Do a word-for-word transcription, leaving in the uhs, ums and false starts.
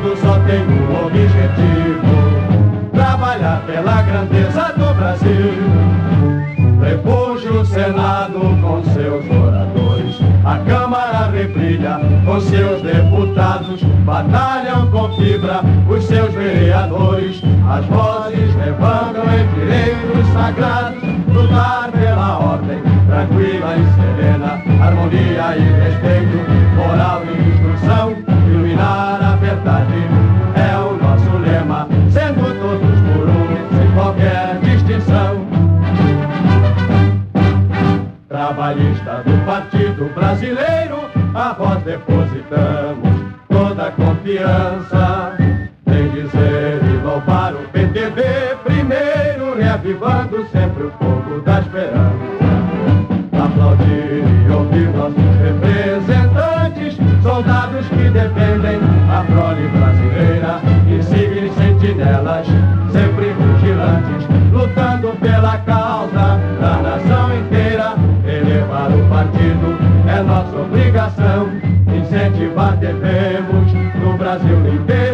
partido só tem um objetivo: trabalhar pela grandeza do Brasil. Repuja o Senado com seus oradores, a Câmara rebrilha com seus deputados, batalham com fibra os seus vereadores. As vozes levantam em direitos sagrados, lutar pela ordem tranquila e serena, harmonia e respeito, moral e instrução, iluminar a verdade é o nosso lema, sendo todos por um, sem qualquer distinção. Trabalhista do Partido Brasileiro, a voz depositamos toda a confiança. Vem dizer e louvar o P T B primeiro, reavivando sempre o fogo da esperança. Aplaudir e ouvir nossos representantes, soldados que defendem a prole brasileira, insignes sentinelas, sempre vigilantes, lutando pela causa da nação inteira. Elevar o partido é nossa obrigação, incentivar devemos no Brasil inteiro.